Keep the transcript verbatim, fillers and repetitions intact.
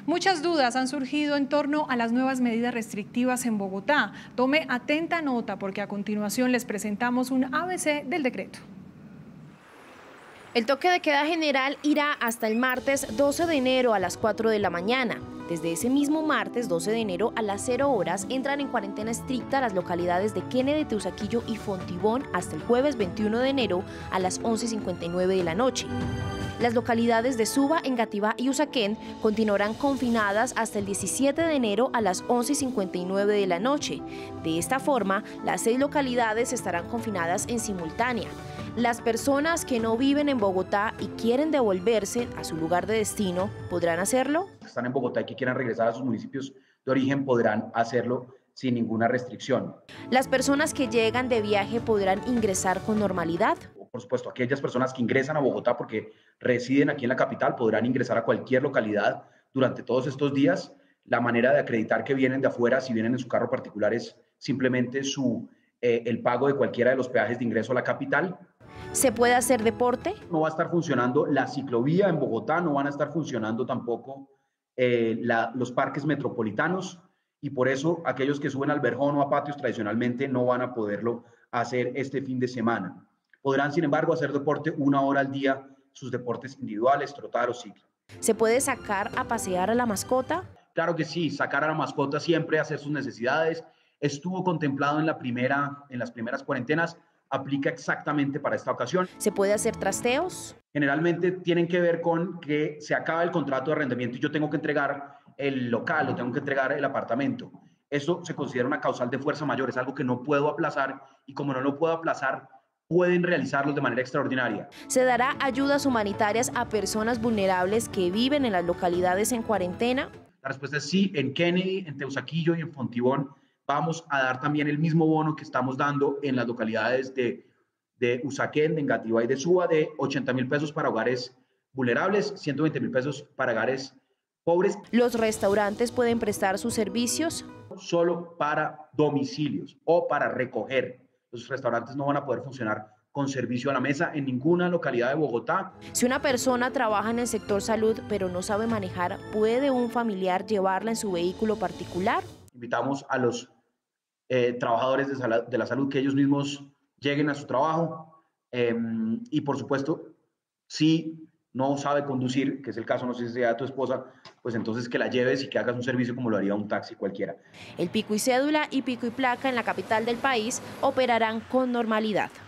Muchas dudas han surgido en torno a las nuevas medidas restrictivas en Bogotá. Tome atenta nota porque a continuación les presentamos un A B C del decreto. El toque de queda general irá hasta el martes doce de enero a las cuatro de la mañana. Desde ese mismo martes doce de enero a las cero horas entran en cuarentena estricta las localidades de Kennedy, Teusaquillo y Fontibón hasta el jueves veintiuno de enero a las once y cincuenta y nueve de la noche. Las localidades de Suba, Engativá y Usaquén continuarán confinadas hasta el diecisiete de enero a las once y cincuenta y nueve de la noche. De esta forma, las seis localidades estarán confinadas en simultánea. Las personas que no viven en Bogotá y quieren devolverse a su lugar de destino, ¿podrán hacerlo? Están en Bogotá y que quieran regresar a sus municipios de origen podrán hacerlo sin ninguna restricción. ¿Las personas que llegan de viaje podrán ingresar con normalidad? Por supuesto, aquellas personas que ingresan a Bogotá porque residen aquí en la capital podrán ingresar a cualquier localidad durante todos estos días. La manera de acreditar que vienen de afuera, si vienen en su carro particular, es simplemente su, eh, el pago de cualquiera de los peajes de ingreso a la capital. ¿Se puede hacer deporte? No va a estar funcionando la ciclovía en Bogotá, no van a estar funcionando tampoco eh, la, los parques metropolitanos, y por eso aquellos que suben al Verjón o a patios tradicionalmente no van a poderlo hacer este fin de semana. Podrán, sin embargo, hacer deporte una hora al día, sus deportes individuales, trotar o ciclo. ¿Se puede sacar a pasear a la mascota? Claro que sí, sacar a la mascota siempre, hacer sus necesidades. Estuvo contemplado en, la primera, en las primeras cuarentenas, aplica exactamente para esta ocasión. ¿Se puede hacer trasteos? Generalmente tienen que ver con que se acaba el contrato de arrendamiento y yo tengo que entregar el local o tengo que entregar el apartamento. Eso se considera una causal de fuerza mayor, es algo que no puedo aplazar, y como no lo puedo aplazar, pueden realizarlos de manera extraordinaria. ¿Se dará ayudas humanitarias a personas vulnerables que viven en las localidades en cuarentena? La respuesta es sí. En Kennedy, en Teusaquillo y en Fontibón vamos a dar también el mismo bono que estamos dando en las localidades de, de Usaquén, de Engativá y de Suba, de ochenta mil pesos para hogares vulnerables, ciento veinte mil pesos para hogares pobres. ¿Los restaurantes pueden prestar sus servicios? Solo para domicilios o para recoger. Los restaurantes no van a poder funcionar con servicio a la mesa en ninguna localidad de Bogotá. Si una persona trabaja en el sector salud pero no sabe manejar, ¿puede un familiar llevarla en su vehículo particular? Invitamos a los eh, trabajadores de, sal de la salud que ellos mismos lleguen a su trabajo, eh, y por supuesto, si no sabe conducir, que es el caso, no sé si sea tu esposa, pues entonces que la lleves y que hagas un servicio como lo haría un taxi cualquiera. El pico y cédula y pico y placa en la capital del país operarán con normalidad.